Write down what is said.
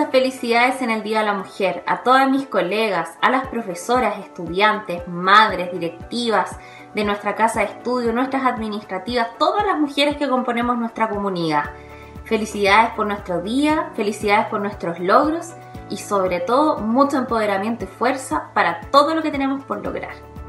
Muchas felicidades en el Día de la Mujer a todas mis colegas, a las profesoras, estudiantes, madres, directivas de nuestra casa de estudio, nuestras administrativas, todas las mujeres que componemos nuestra comunidad. Felicidades por nuestro día, felicidades por nuestros logros y sobre todo mucho empoderamiento y fuerza para todo lo que tenemos por lograr.